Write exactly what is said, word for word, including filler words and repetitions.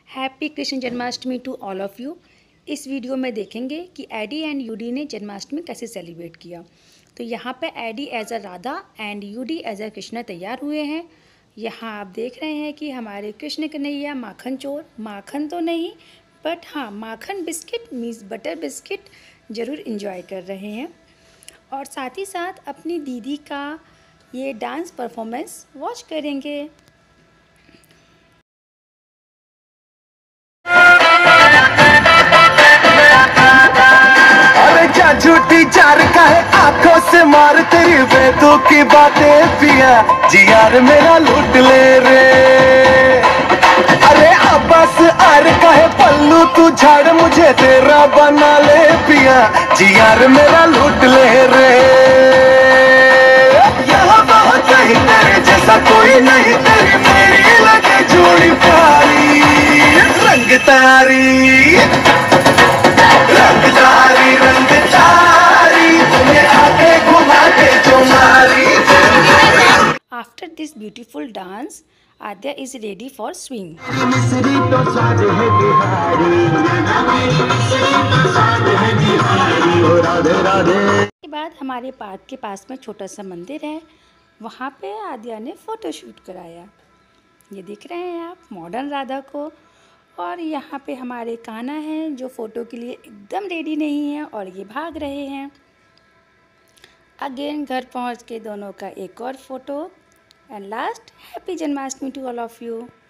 Happy Krishna Janmashtami to all of you. इस video में देखेंगे कि एडी एंड यूडी ने जन्माष्टमी कैसे सेलिब्रेट किया। तो यहाँ पे Adi as a Radha and Yudi as a Krishna तैयार हुए हैं। यहाँ आप देख रहे हैं कि हमारे कृष्ण कन्हैया माखन चोर, माखन तो नहीं बट हाँ माखन बिस्किट मीन्स बटर बिस्किट ज़रूर इंजॉय कर रहे हैं और साथ ही साथ अपनी दीदी का ये डांस परफॉर्मेंस वॉच करेंगे। क्या झूठी चार का है आंखों से मार तेरी बेतु की बातें पिया जी यार मेरा लूट ले रे। अरे अब्बास आर का है पल्लू तू झाड़ मुझे तेरा बना ले पिया जी यार मेरा लूट ले रे। यहाँ बहुत नहीं तेरे जैसा कोई नहीं तेरी मेरी लगे जोड़ी प्यारी रंग तारी रंगदारी रंगदारी तुम्हें आके घुमा के जो मारी। After this beautiful dance, Adya is ready for swing. मिस्री तो स्वाद है बिहारी राधे राधे। के बाद हमारे पार्क के पास में छोटा सा मंदिर है, वहाँ पे आद्या ने फ़ोटो शूट कराया। ये देख रहे हैं आप मॉडर्न राधा को। और यहाँ पे हमारे कान्हा हैं जो फ़ोटो के लिए एकदम रेडी नहीं है और ये भाग रहे हैं। अगेन घर पहुँच के दोनों का एक और photo and last happy Janmashtami to all of you.